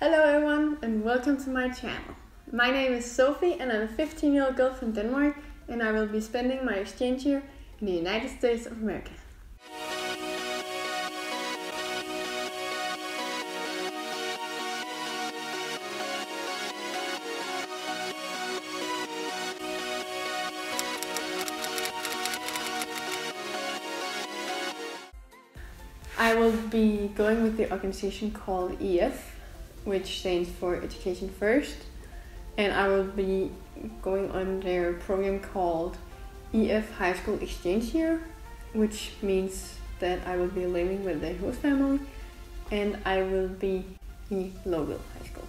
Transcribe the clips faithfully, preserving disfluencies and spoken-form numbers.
Hello everyone and welcome to my channel. My name is Sophie and I'm a fifteen year old girl from Denmark, and I will be spending my exchange year in the United States of America. I will be going with the organization called E F, which stands for Education First, and I will be going on their program called E F High School Exchange Year, which means that I will be living with the host family and I will be in local high school.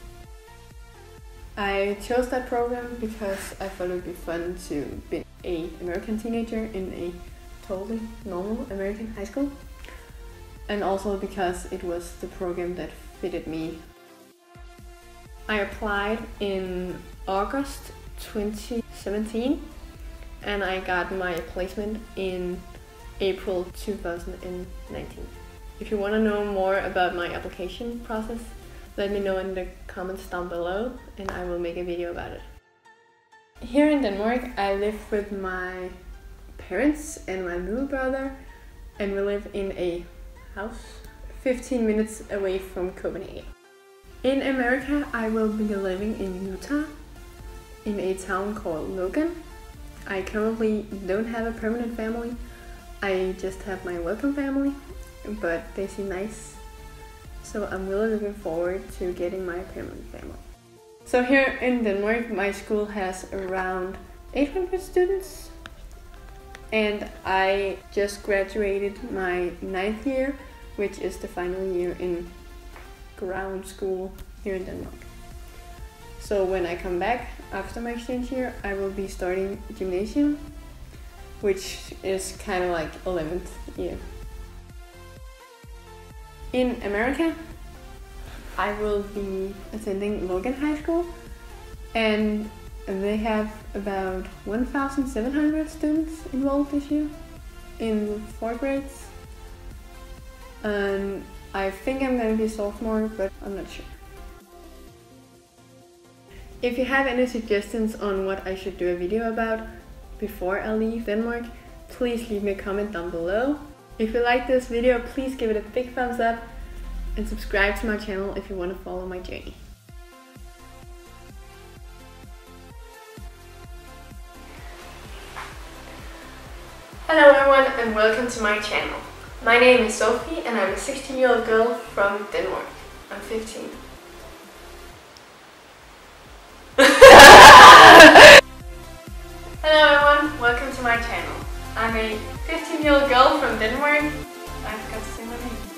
I chose that program because I thought it would be fun to be an American teenager in a totally normal American high school, and also because it was the program that fitted me. I applied in August twenty seventeen and I got my placement in April two thousand nineteen. If you want to know more about my application process, let me know in the comments down below and I will make a video about it. Here in Denmark, I live with my parents and my little brother, and we live in a house fifteen minutes away from Copenhagen. In America, I will be living in Utah, in a town called Logan. I currently don't have a permanent family. I just have my welcome family, but they seem nice. So I'm really looking forward to getting my permanent family. So here in Denmark, my school has around eight hundred students. And I just graduated my ninth year, which is the final year in ground school here in Denmark. So when I come back after my exchange year, I will be starting gymnasium, which is kind of like eleventh year. In America, I will be attending Logan High School, and they have about one thousand seven hundred students enrolled this year in four grades. And I think I'm going to be a sophomore, but I'm not sure. If you have any suggestions on what I should do a video about before I leave Denmark, please leave me a comment down below. If you like this video, please give it a big thumbs up and subscribe to my channel if you want to follow my journey. Hello everyone and welcome to my channel. My name is Sophie and I'm a sixteen year old girl from Denmark. I'm fifteen. Hello everyone, welcome to my channel. I'm a fifteen year old girl from Denmark. I forgot to say my name.